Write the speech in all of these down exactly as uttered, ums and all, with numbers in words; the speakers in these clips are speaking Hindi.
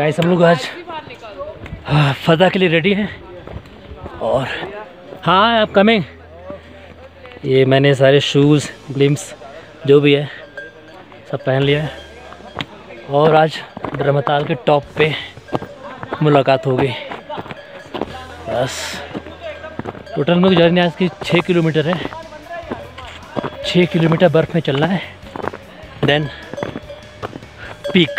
गाइस हम लोग आज फतह के लिए रेडी हैं और हाँ आप कमिंग। ये मैंने सारे शूज़ ग्लिम्स जो भी है सब पहन लिया है और आज धर्मताल के टॉप पे मुलाकात हो गई। बस टोटल में जर्नी आज की छः किलोमीटर है। छः किलोमीटर बर्फ़ में चलना है, देन पीक।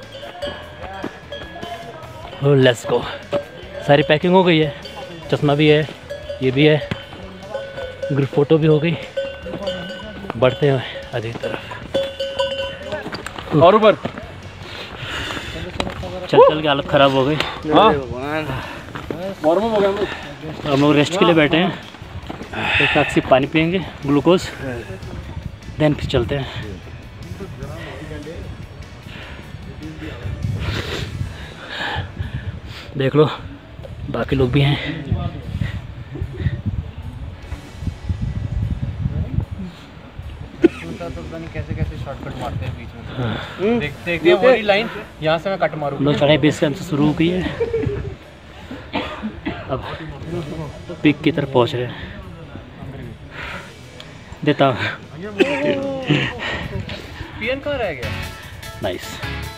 Let's go. सारी पैकिंग हो गई है, चश्मा भी है, ये भी है, ग्रुप फ़ोटो भी हो गई। बढ़ते हैं आगे की तरफ और ऊपर चल चल के हालत ख़राब हो गई। हम लोग रेस्ट के लिए बैठे हैं, एक टैक्सी पानी पियेंगे ग्लूकोज, देन फिर चलते हैं। देख लो बाकी लोग भी हैं। कैसे कैसे शॉर्टकट मारते हैं बीच में। देखते देखते हैं वही लाइन यहाँ से मैं कट मारूँ। हम लोग चढ़ाई बेस कैंप से शुरू हो गई है, अब पीक की तरफ पहुँच रहे हैं। देता हूँ पीएन कहाँ रह गया। नाइस।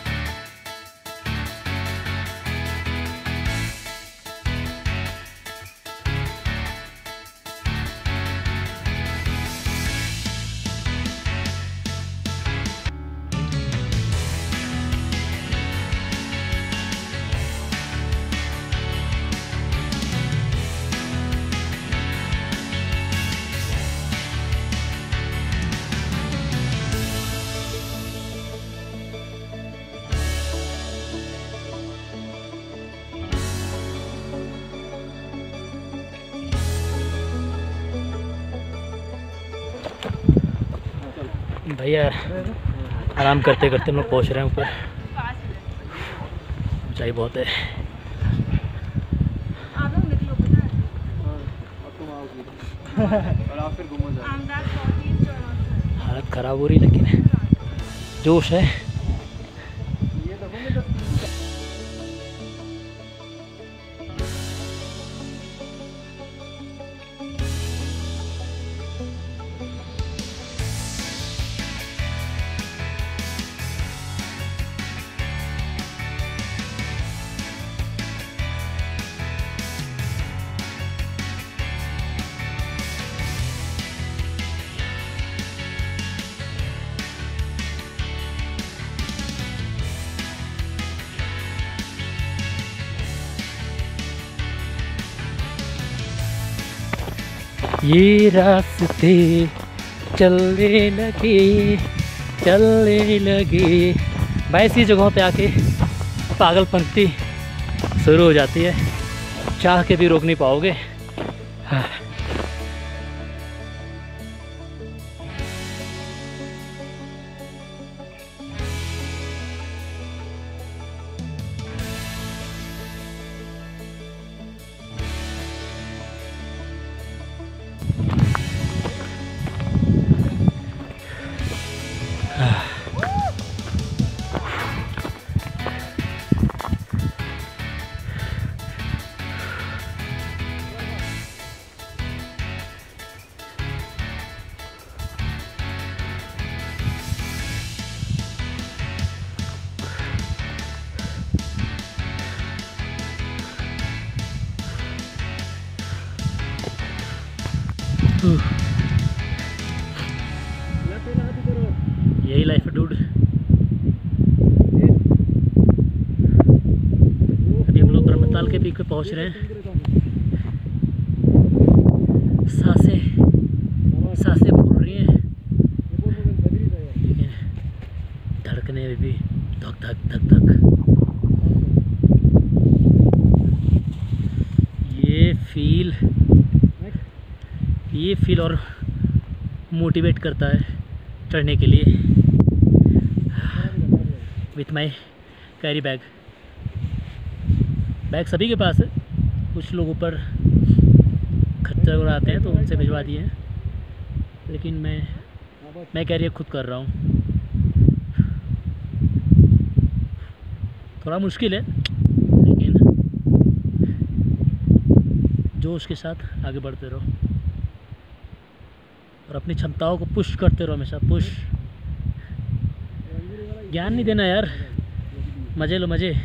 भैया आराम करते करते हम लोग पहुँच रहे हैं ऊपर। ऊंचाई बहुत है। हालत ख़राब हो रही लेकिन जोश है। ये रास्ते चलने लगे चलने लगे। भाई ऐसी जगहों पे आके पागलपंती शुरू हो जाती है, चाह के भी रोक नहीं पाओगे। हाँ। यही लाइफ है डूड। अभी हम लोग धर्मताल के पीक पे पहुंच रहे हैं। सांसें सांसें फूल रही हैं लेकिन धड़कने में भी धक धक धक धक। ये फील ये फील और मोटिवेट करता है चढ़ने के लिए। With my carry bag. Bag सभी के पास है, कुछ लोग ऊपर खच्चर वगैरह आते हैं तो उनसे भिजवा दिए हैं, लेकिन मैं मैं कैरी खुद कर रहा हूँ। थोड़ा मुश्किल है, लेकिन जोश के साथ आगे बढ़ते रहो और अपनी क्षमताओं को पुश करते रहो हमेशा। पुश, ज्ञान नहीं देना यार, मज़े लो मज़े।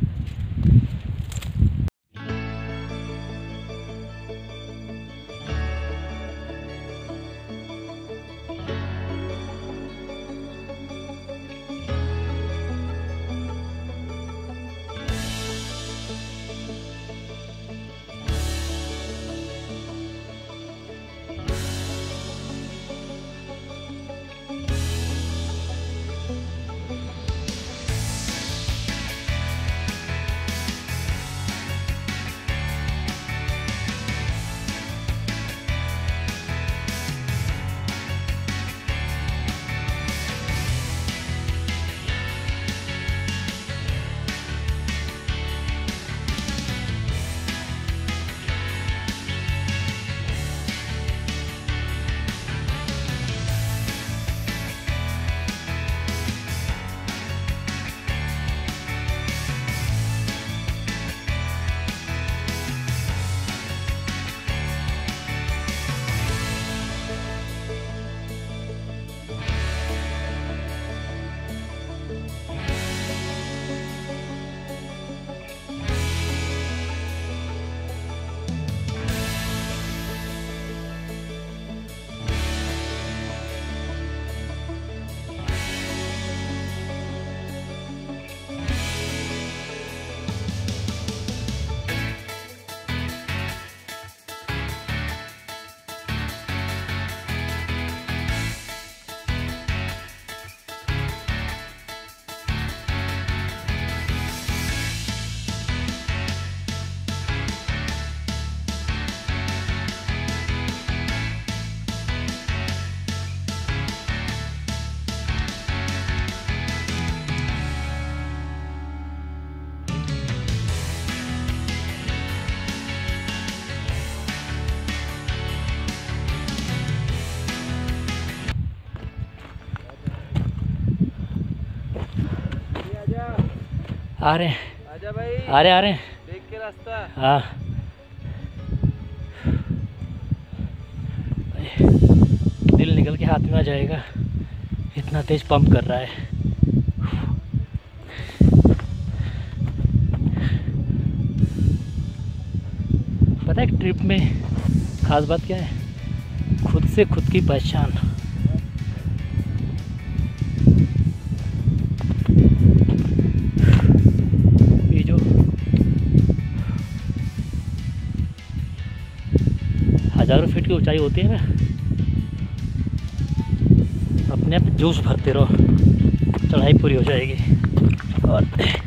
आ रहे हैं, आजा भाई, आ रहे आ रहे हैं, देख के रास्ता। हाँ दिल निकल के हाथ में आ जाएगा, इतना तेज पंप कर रहा है। पता है ट्रिप में खास बात क्या है? खुद से खुद की पहचान। ये जो हजारों फीट की ऊंचाई होती है ना, अपने आप जोश भरते रहो, चढ़ाई पूरी हो जाएगी। और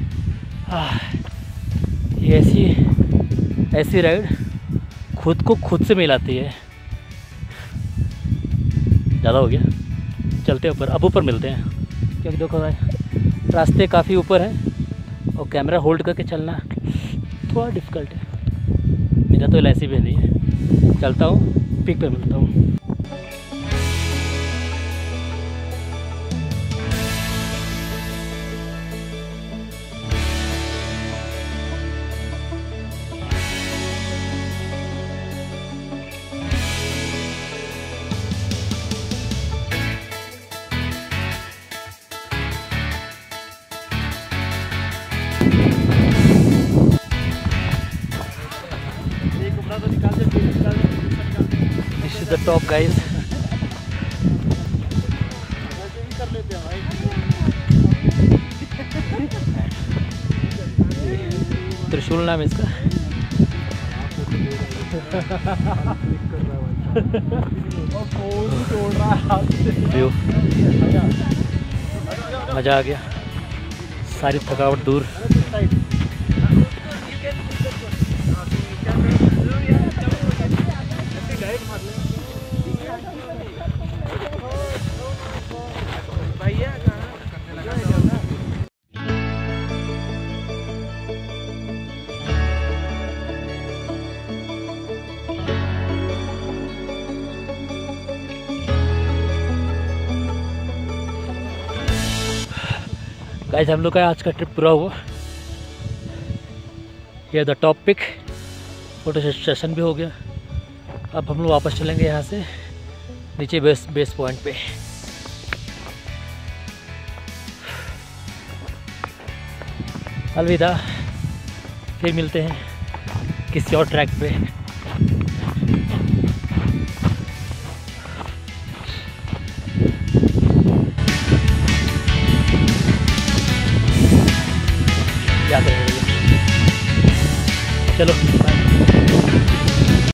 ये ऐसी ऐसी राइड खुद को खुद से मिलाती है। ज़्यादा हो गया, चलते ऊपर, अब ऊपर मिलते हैं, क्योंकि देखो भाई रास्ते काफ़ी ऊपर हैं और कैमरा होल्ड करके चलना थोड़ा डिफ़िकल्ट है। मेरा तो एल आई सी भी नहीं है। चलता हूँ, पिक पे मिलता हूँ। This is the top, guys. त्रिशूल नाम है इसका। व्यू, मज़ा आ गया, सारी थकावट दूर। गाइस हम लोग का आज का ट्रिप पूरा हुआ। ये the top pick, photo session भी हो गया। अब हम लोग वापस चलेंगे यहाँ से नीचे बेस बेस पॉइंट पे। अलविदा, फिर मिलते हैं किसी और ट्रैक पे। याद रहेगा। चलो।